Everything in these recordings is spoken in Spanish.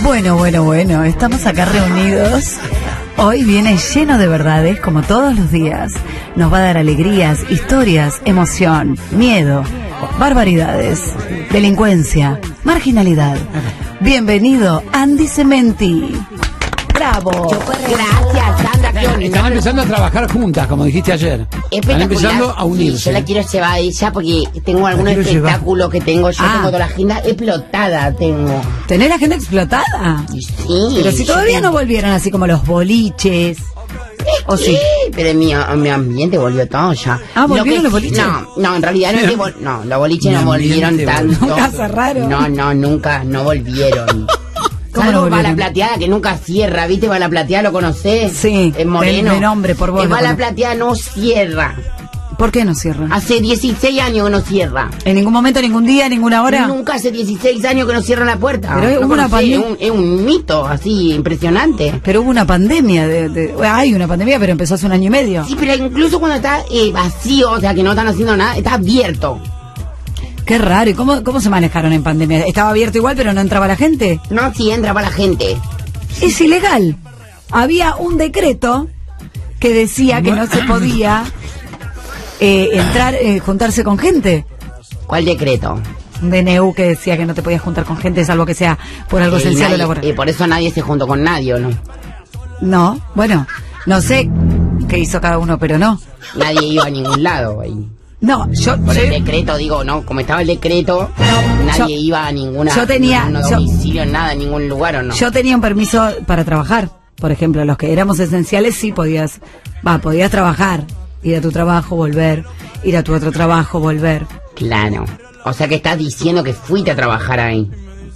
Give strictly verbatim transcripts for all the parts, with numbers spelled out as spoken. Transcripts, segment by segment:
Bueno, bueno, bueno, estamos acá reunidos. Hoy viene lleno de verdades, como todos los días. Nos va a dar alegrías, historias, emoción, miedo, barbaridades, delincuencia, marginalidad. Bienvenido, Andy Cementi. ¡Bravo! Gracias, Sandra. Están, están empezando a trabajar juntas, como dijiste ayer. Están empezando a unirse. Sí, yo la quiero llevar a ella porque tengo algunos espectáculos que tengo. Yo Ah. tengo toda la agenda explotada. Tengo. ¿Tener la agenda explotada? Sí. Pero si todavía no volvieron así como los boliches. ¿O sí? Pero en mi, en mi ambiente volvió todo ya. Ah, ¿volvieron Lo que- los boliches? No, no, en realidad no es que vol- no, los boliches Mi no volvieron ambiente tanto. Nunca cerraron. No, no, nunca, no volvieron. ¿Cómo no Salvo volvieron? Bala Plateada, que nunca cierra, ¿viste? Bala Plateada, ¿lo conocés? Sí, Es moreno. de- de nombre, por vos Eh, lo Bala conozco. Plateada no cierra. ¿Por qué no cierran? Hace dieciséis años que no cierra. ¿En ningún momento, ningún día, ninguna hora? Nunca hace dieciséis años que no cierran la puerta. Pero ¿No hubo una conocés? pandemia. Es un, es un mito así impresionante. Pero hubo una pandemia. De, de- bueno, hay una pandemia, pero empezó hace un año y medio. Sí, pero incluso cuando está eh, vacío, o sea, que no están haciendo nada, está abierto. Qué raro. ¿Y cómo, cómo se manejaron en pandemia? ¿Estaba abierto igual, pero no entraba la gente? No, si entra para la gente. Es ilegal. Había un decreto que decía que no se podía eh, entrar, eh, juntarse con gente. ¿Cuál decreto? Un D N U que decía que no te podías juntar con gente, salvo que sea por algo Eh, esencial o nadie- laboral. eh, por eso nadie se juntó con nadie, ¿o no? No, bueno, no sé qué hizo cada uno, pero no. Nadie iba a ningún lado ahí. No, yo... Por yo- el decreto, digo, ¿no? Como estaba el decreto, No, nadie yo- iba a ninguna... yo tenía- ningún yo- domicilio, nada, a ningún lugar, ¿o no? Yo tenía un permiso para trabajar. Por ejemplo, los que éramos esenciales sí podías, va, podías trabajar, ir a tu trabajo, volver, ir a tu otro trabajo, volver. Claro. O sea que estás diciendo que fuiste a trabajar ahí.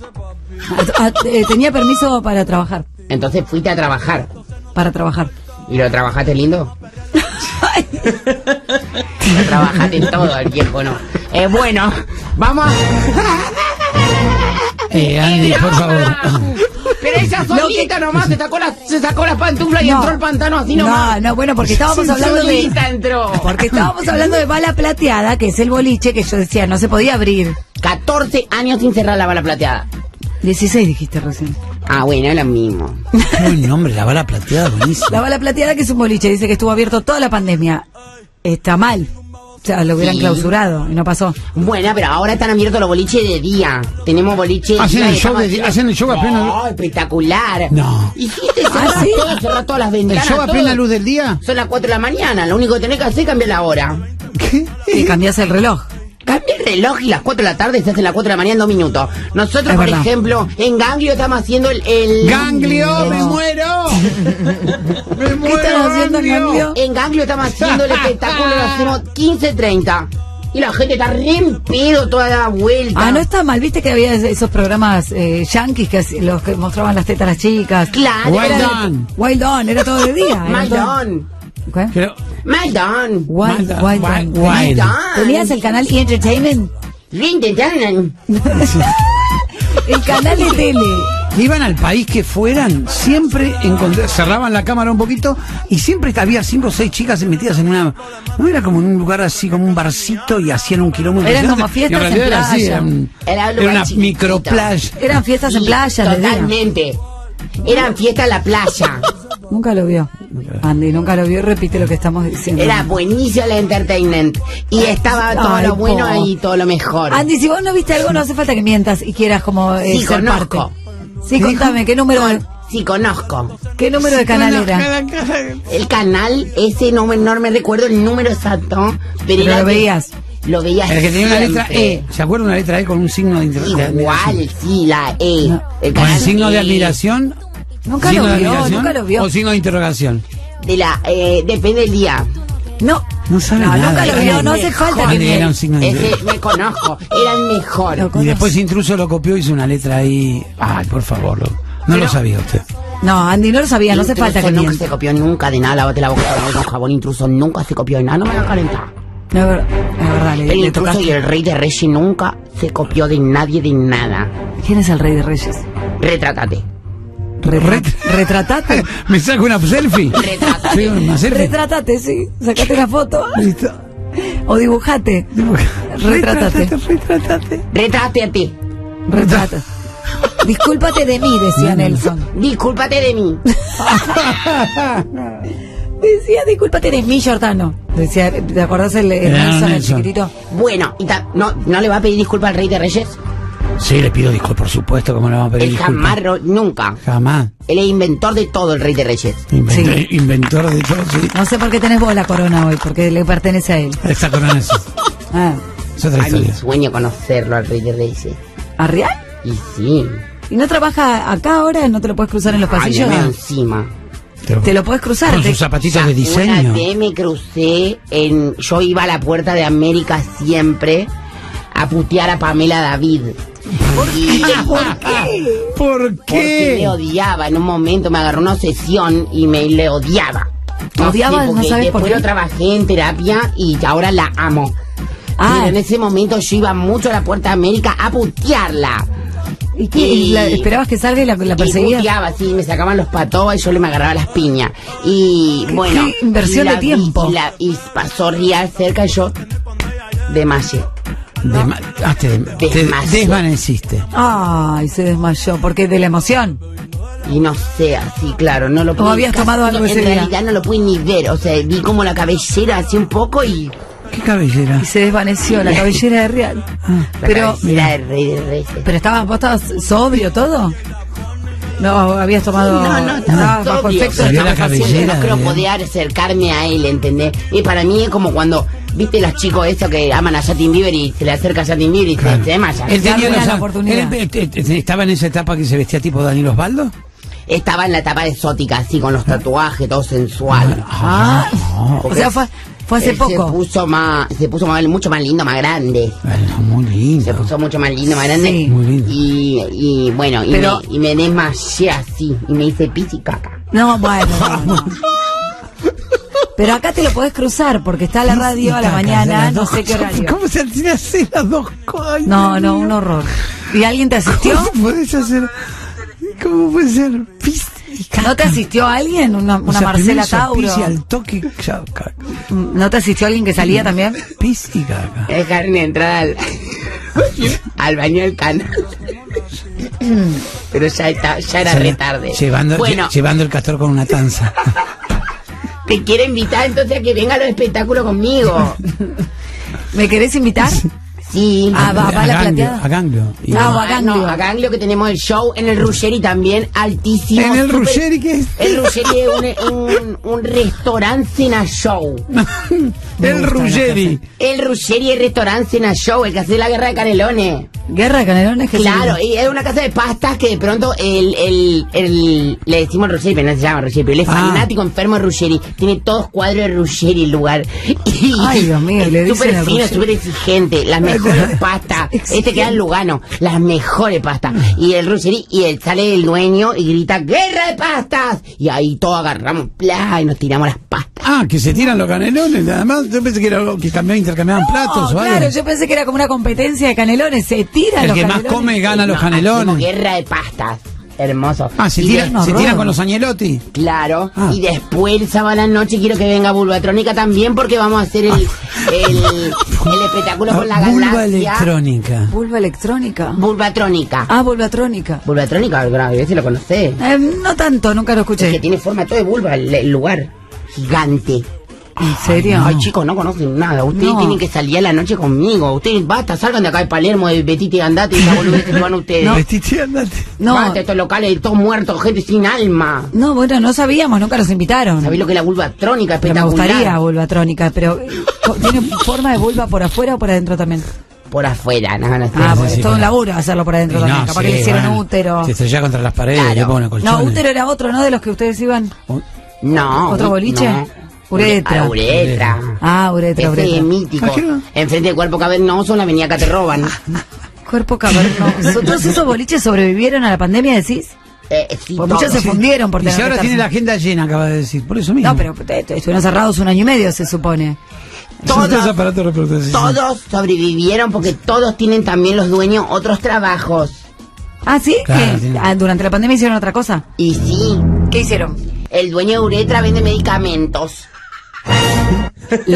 A- a- eh, tenía permiso para trabajar, Entonces fuiste a trabajar. para trabajar. ¿Y lo trabajaste lindo? Lo trabajaste en todo, el viejo, ¿no? Eh, bueno, vamos a... Eh, Andy, por favor. Pero ella solita nomás se sacó la, se sacó la pantufla y No. entró al pantano así No, nomás. no, bueno, porque estábamos Sí, hablando de... solita entró. Porque estábamos hablando de Bala Plateada, que es el boliche que yo decía, no se podía abrir. catorce años sin cerrar la bala plateada. dieciséis dijiste recién. Ah, bueno, es lo mismo. Qué buen nombre, la bala plateada, buenísimo. La Bala Plateada, que es un boliche, dice que estuvo abierto toda la pandemia. Está mal. O sea, lo hubieran Sí. clausurado y no pasó. Bueno, pero ahora están abiertos los boliches de día. Tenemos boliches de ¿Hacen día el y show estamos de día? haciendo- ¿Hacen el show a plena luz? No, espectacular. No. ¿Y si te cerrás ¿Ah, sí? todo, cerrás todas las ¿El ventanas? show a todo? plena luz del día? Son las cuatro de la mañana. Lo único que tenés que hacer es cambiar la hora. ¿Qué? Y cambias el reloj. Cambia el reloj y las cuatro de la tarde se hacen las cuatro de la mañana en dos minutos. Nosotros, Es por verdad. ejemplo, en Ganglio estamos haciendo el... el ¡Ganglio! el- ¡Me muero! ¡Me muero! ¿Qué están haciendo en Ganglio? En Ganglio estamos haciendo el espectáculo, lo hacemos quince treinta. Y la gente está re en pedo toda la vuelta. Ah, no está mal. ¿Viste que había esos programas eh, yankees que hacían- los que mostraban las tetas a las chicas? Claro. Wild Era de- On. Wild On, era todo de día. era todo- Maidon. ¿Qué? Pero, Maidon. Wild, Wild- Wild Wild- On. Wild. ¿Tenías el canal E! Entertainment? Rindedanan. El canal de tele. iban al país que fueran, siempre encontré- cerraban la cámara un poquito y siempre había cinco o seis chicas metidas en una... No era como en un lugar así, como un barcito y hacían un quilómetro. Eran como fiestas en era así, playa. era, un- Era un era lugar una chiquitito. microplaya. Eran fiestas en Sí, playa, de día. totalmente. Eran fiestas en la playa. Nunca lo vio. Andy, nunca lo vio. Repite lo que estamos diciendo. Era buenísimo el entertainment. Y estaba todo Ay, lo bueno po. y todo lo mejor. Andy, si vos no viste algo, no hace falta que mientas y quieras como eh, Sí, ser conozco. parte. Sí, contame, ¿qué número, Sí, conozco. qué número de canal era? El canal, ese no me, no me recuerdo el número exacto. Pero, Pero era lo que- veías. Lo veías El que tenía una letra siempre. E. ¿Se acuerda una letra E con un signo de interrogación? Igual, sí, la E. No. El ¿Con el canal signo de E. admiración? Nunca ¿Signo lo de vio, admiración nunca lo vio. ¿O signo de interrogación? De la, eh, depende del día. No, No sabe no, nada. nunca lo vio, no Era hace el falta mejor. que Era me... un signo de Ese interrogación. me conozco, era el mejor. Lo Y después Intruso lo copió y hizo una letra ahí. Ay, por favor, lo- no lo Pero- sabía usted. No, Andy, no lo sabía, no hace Intruso falta que nunca mientas. se copió nunca de nada, lávate la boca con jabón. Intruso nunca se copió de nada, no me la calentar. No, es verdad, es verdad, le, El le Intruso tocaste. y el Rey de Reyes nunca se copió de nadie, de nada. ¿Quién es el Rey de Reyes? Retrátate. Retra- Retratate. ¿Me saco una selfie? Retrátate. Sí, una selfie. Retratate, sí. Sacate una foto. Listo. O dibujate. Retratate. Retratate. Retrátate a ti. Retrata. Discúlpate de mí, decía Nelson. Discúlpate de mí. Decía, discúlpate de mí, Giordano. Decía, ¿te acordás el, el Era Nelson, el Nelson. chiquitito? Bueno, y ta- ¿no, ¿no le va a pedir disculpas al Rey de Reyes? Sí, le pido disculpas, por supuesto, ¿cómo le vamos a pedir Él disculpas? jamás, ro- nunca. Jamás. Él es inventor de todo, el Rey de Reyes. Inventor, Sí. inventor de todo, sí. No sé por qué tenés vos la corona hoy, porque le pertenece a él. Esta corona es, Ah, es otra Ay, mi historia. sueño conocerlo al Rey de Reyes. ¿a Real? Y sí. ¿Y no trabaja acá ahora? ¿No te lo puedes cruzar en los Ay, pasillos? me encima. Te lo puedes cruzar. Con te- sus zapatitos Ya, de diseño. Una vez me crucé en... Yo iba a la Puerta de América siempre a putear a Pamela David. Y- ¿Por qué? ¿Por Porque le odiaba. En un momento me agarró una obsesión y me le odiaba. ¿Odiaba? sé, ¿No porque sabes por después qué? lo trabajé en terapia y ahora la amo. Ah. Pero en ese momento yo iba mucho a la Puerta de América a putearla. ¿Y qué? Y- ¿La- ¿Esperabas que salga y la, la Y perseguías? puteaba, sí, me sacaban los patobas y yo le me agarraba las piñas. Y ¿Qué- bueno. qué inversión y la de tiempo? vi- Y, la- y pasó Real cerca y yo desmayé. Desma- ah, te, te Desmayé. desvaneciste. Ay, se desmayó. ¿Por qué? ¿De la emoción? Y no sé, así, claro, no lo ¿O pude. habías casi tomado algo no- ese En día? realidad no lo pude ni ver. O sea, vi como la cabellera así un poco y. ¿Qué cabellera? Y se desvaneció la cabellera de Real. La Pero, cabellera del Rey de Reyes. pero estabas, ¿vos estabas sobrio todo? No, habías tomado... No, no, estabas estaba bajo sobrio. efecto Se de vio la estupefacientes. cabellera. No creo de- poder acercarme a él, ¿entendés? Y para mí es como cuando, ¿viste los chicos esos que aman a Justin Bieber y se le acerca a Justin Bieber y se- Claro. se desmaya? Él Ya tenía tenía los- la oportunidad. él- él- él- estaba en esa etapa que se vestía tipo Daniel Osvaldo. Estaba en la etapa exótica, así, con los tatuajes, todo sensual. Ah, o Porque sea, fue, fue hace él Se poco. puso más, se puso más, mucho más lindo, más grande. Bueno, muy lindo. Se puso mucho más lindo, más grande. Sí. Muy lindo. Y, y bueno, y, Pero- me, y me desmayé así, y me hice pis y caca. No, bueno, no, no. Pero acá te lo podés cruzar porque está la radio a la Cacas, mañana, las no dos sé qué cosas. horario. ¿Cómo se tiene hacer las dos cosas? No, no, un horror. ¿Y alguien te asistió? ¿Cómo podés hacer? ¿Cómo puede ser? Pis y caca. ¿No te asistió alguien? Una, una O sea, Marcela primero hizo Tauro. pis y al toque, ya, caca. ¿No te asistió alguien que salía también? Pis y caca. Me dejaron entrar al, al baño del canal. Pero ya, está, ya era O sea, re tarde. Llevando, Bueno, lle- llevando el castor con una tanza. te quiero invitar entonces a que venga a los espectáculos conmigo. ¿Me querés invitar? Sí. Ah, va, va a la ganglio, plateada. a ganglio. Y- Ah, va. Ah, Ganglio. no, a Ganglio, que tenemos el show en el Ruggeri también, altísimo. ¿En el súper- Ruggeri qué es? El Ruggeri es un, un, un restaurante cena show. Me el gusta Ruggeri. El Ruggeri es restaurante cena show, el que hace la guerra de Canelones. Guerra de Canelones que Claro, sí. y es una casa de pastas que de pronto el, el, el le decimos Ruggeri, pero no se llama Ruggeri, pero él es Ah. fanático enfermo de Ruggeri. Tiene todos cuadros de Ruggeri el lugar. Y Ay, Dios mío, es le dicen súper el fino, Ruggeri. súper exigente, las mejores pastas. Este queda en Lugano, las mejores pastas. Y el Ruggeri, y él sale el dueño y grita ¡guerra de pastas! Y ahí todos agarramos pla y nos tiramos las pastas. Ah, que se tiran los canelones, nada más. Yo pensé que era algo que cambiaban, intercambiaban platos No, o algo. claro, yo pensé que era como una competencia de canelones. Se tiran El los que más canelones. come gana los No, hacemos canelones. guerra de pastas. Hermoso. Ah, se Y tiran, de- se horror. tiran con los añelotti. Claro, Ah. y después el sábado a la noche quiero que venga Bulbatrónica también porque vamos a hacer el, el, el espectáculo con la Vulva galaxia. electrónica. Vulva electrónica. Bulbatrónica. Ah, vulvatrónica. Bulbatrónica, a ver si lo conocés. Eh, no tanto, nunca lo Es que escuché. tiene forma todo de vulva el, el lugar. Gigante. ¿En serio? Ay, chicos, no conocen nada. Ustedes No. tienen que salir a la noche conmigo. Ustedes, basta, salgan de acá de Palermo, de Betite y Andate y esa boludez que van ustedes. Vestite, andate. No, Basta, estos locales, todos muertos, gente sin alma. no, bueno, no sabíamos, nunca nos invitaron. ¿Sabés lo que es la vulvatrónica? Pero me Espectacular. gustaría vulvatrónica, pero eh, ¿tiene forma de vulva por afuera o por adentro también? Por afuera, no, no, no. Ah, sí, porque sí, es todo un claro. laburo hacerlo por adentro Y también. no, Capaz sí, que le hicieron bueno, útero. Se estrella contra las paredes, Claro. le ponen colchones. No, útero era otro, ¿no? De los que ustedes iban. No. ¿Otro boliche? No. Uretra. Ah, uretra. Ah, uretra, Ese es uretra. mítico. ¿Ah, qué no? Enfrente del cuerpo cavernoso, en la avenida Acá te roban. Cuerpo cavernoso. ¿Todos esos boliches sobrevivieron a la pandemia, decís? Eh, sí, Pues muchos todo. se fundieron por Y tener si ahora que tiene estar- la agenda llena, acaba de decir. Por eso mismo. No, pero eh, estuvieron cerrados un año y medio, se supone. Todos Todos, aparatos reproductivos. todos sobrevivieron porque todos tienen también los dueños otros trabajos. Ah, ¿sí? Claro, ¿Qué? tiene- Ah, ¿durante la pandemia hicieron otra cosa? Y sí, ¿Qué hicieron? el dueño de Uretra vende medicamentos.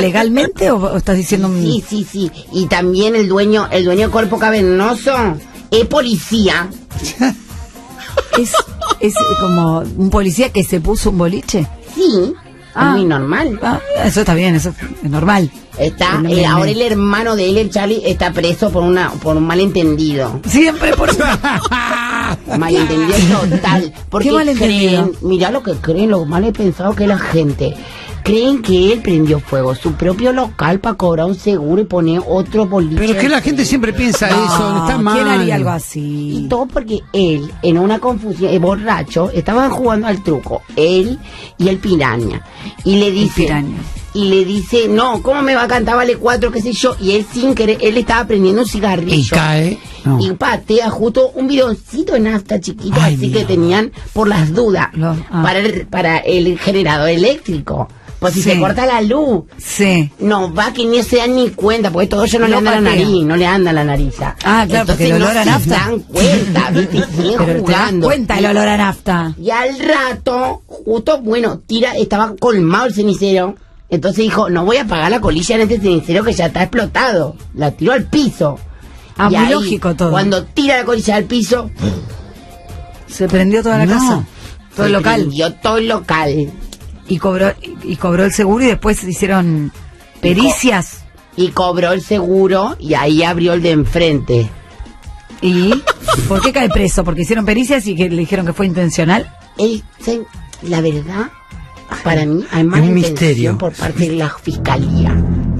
¿Legalmente o, o estás diciendo un...? Sí, sí, sí. Y también el dueño, el dueño de cuerpo cavernoso es policía. Es, es como un policía que se puso un boliche. Sí, Ah. es muy normal. Ah, eso está bien, eso es normal. Está, No, eh, no, ahora no. el hermano de él, el Charlie, está preso por una por un malentendido. Siempre por... Malentendido total. Porque ¿Qué malentendido? creen, mirá lo que creen, lo mal he pensado que la gente. Creen que él prendió fuego su propio local para cobrar un seguro y poner otro boliche. Pero es que la gente siempre piensa eso, está mal. ¿Quién haría algo Y así? todo porque él, en una confusión, eh, borracho, estaban jugando al truco, él y el piraña. Y le dice, piraña. y le dice, no, ¿cómo me va a cantar? Vale cuatro, qué sé yo. Y él sin querer, él estaba prendiendo un cigarrillo. Y cae. No. Y patea justo un bidoncito de nafta chiquito, Ay, así mira. que tenían por las dudas, Lo- ah. para, el, para el generador eléctrico. Pues si Sí. se corta la luz, Sí. no va que ni se dan ni cuenta, porque todo eso no, le No anda a la patea. nariz, no le anda a la nariz. Ah, claro, porque el no olor a se nafta. dan cuenta, ¿viste? Y siguen Pero te das jugando. cuenta el olor a nafta. Y al rato, justo, bueno, tira, estaba colmado el cenicero. Entonces dijo, no voy a apagar la colilla en este cenicero que ya está explotado. La tiró al piso. Ah, Y muy ahí, lógico todo. Cuando tira la colilla al piso, Se prendió toda la No. casa. Todo el se local. prendió todo el local. Y cobró, y, y cobró el seguro y después hicieron pericias. Y cobró el seguro y ahí abrió el de enfrente. ¿Y por qué cae preso? ¿Porque hicieron pericias y que le dijeron que fue intencional? Él, se- la verdad, para mí hay más Es un intención misterio. por parte de la fiscalía.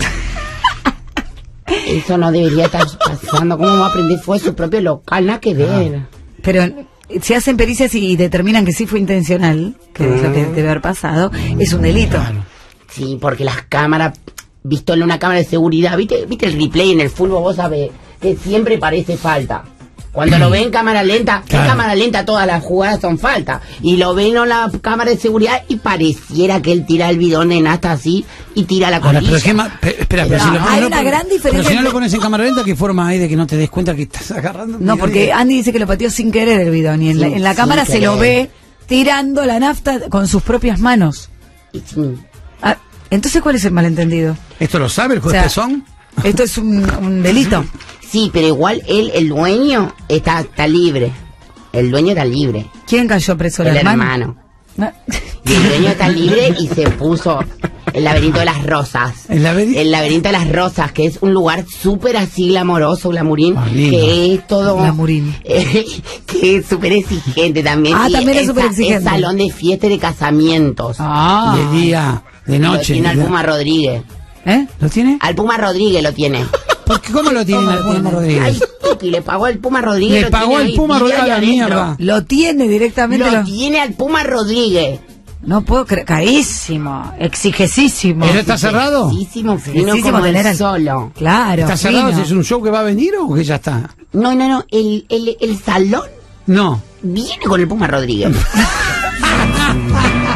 Eso no debería estar pasando. ¿Cómo va a prender fuego su propio local? Nada que ver. Pero si hacen pericias y determinan que sí fue intencional, que es lo que debe haber pasado, es un delito. Sí, porque las cámaras, visto en una cámara de seguridad, ¿viste, viste el replay en el fútbol? Vos sabés que siempre parece falta. Cuando lo ven en cámara lenta, Claro. en cámara lenta todas las jugadas son falta. Y lo ven en la cámara de seguridad y pareciera que él tira el bidón de nafta así y tira la Ahora, colilla. pero ¿qué más? Pe- espera, pero No, si lo hay no, una pero- gran diferencia Pero si no entre- lo pones en cámara lenta, ¿qué forma hay de que no te des cuenta que estás agarrando? No, porque Andy dice que lo pateó sin querer el bidón y en, la, Sin- en la sin cámara se lo querer. ve tirando la nafta con sus propias manos. Y sí. Ah, entonces, ¿cuál es el malentendido? ¿Esto lo sabe el O juez sea, Pezón? esto es un, un delito. Sí, pero igual él, el dueño, está, está libre. El dueño está libre. ¿Quién cayó preso? ¿El, El hermano? hermano. No. Y el dueño está libre y se puso el laberinto de las rosas. ¿El laberi- El laberinto de las rosas, que es un lugar súper así glamoroso, glamurín, Ah, lindo. que es todo... Glamurín. eh, que es súper exigente también. Ah, y también es sa- súper exigente. Es salón de fiesta y de casamientos. Ah. De día, de Lo noche. tiene al de- Puma Rodríguez. ¿Eh? ¿Lo tiene? Al Puma Rodríguez lo tiene. ¿Por qué? ¿Cómo lo tiene ¿Cómo el lo Puma tiene? Rodríguez? Ay, Tuki, le pagó al Puma Rodríguez. Le lo pagó tiene al ahí, Puma vive Rodríguez ahí a la adentro. mierda. Lo tiene directamente. Lo Lo... tiene al Puma Rodríguez. No puedo creer. Carísimo. Exigesísimo. ¿Pero está cerrado? Muchísimo fino Exigísimo como tener el al- solo. Claro. ¿Está cerrado? fino. ¿Es un show que va a venir o que ya está? No, no, no. El, el, el salón No. viene con el Puma Rodríguez.